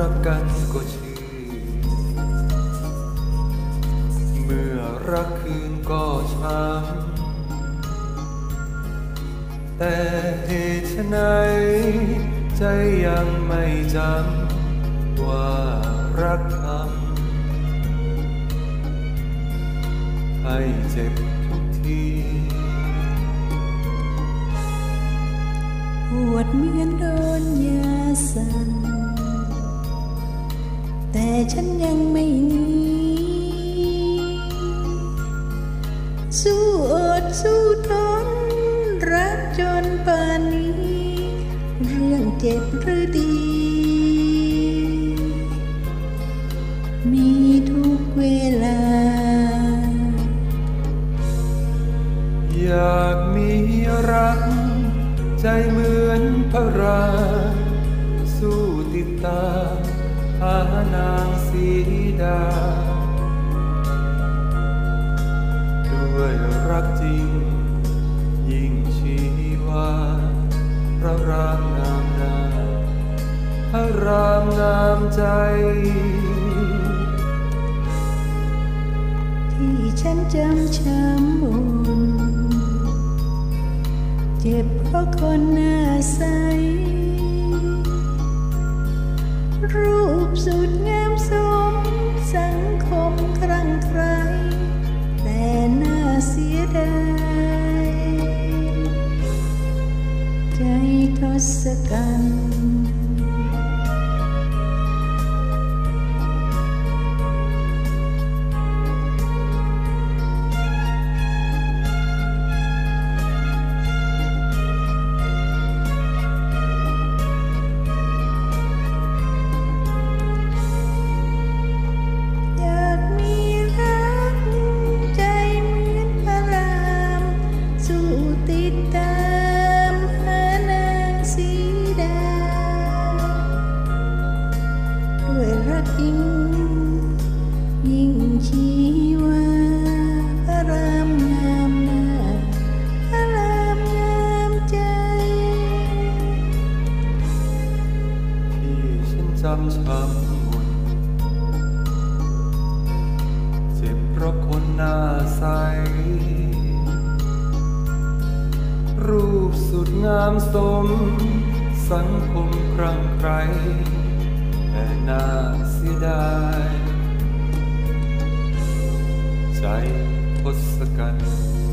รักกันก็ชื่อเมื่อรักคืนก็ช้ำแต่เหตุไฉนใจยังไม่จำว่ารักทำให้เจ็บทุกทีปวดเหมือนโดนยาสั่งแต่ฉันยังไม่หนีสู้อดสู้ทนรักจนป่านนี้เรื่องเจ็บหรือดีมีทุกเวลาอยากมีรักใจเหมือนพระราสู้ติดตามหานางสีดาด้วยรักจริงยิ่งชีวาพระรามงามนาพระรามงามใจที่ฉันจำช้ำบุญเจ็บเพราะคนหน้าใสรูปสุดงามสมสังคมครั่งไคร้แต่น่าเสียดายใจทศกัณฐ์ยิ่งชีวาพระรามงามหน้าพระรามงามใจที่ฉันจำช้ำบุญเจ็บเพราะคนหน้าใสรูปสุดงามสมสังคมครั่งไคร้แต่น่าเสียดายใจทศกัณฐ์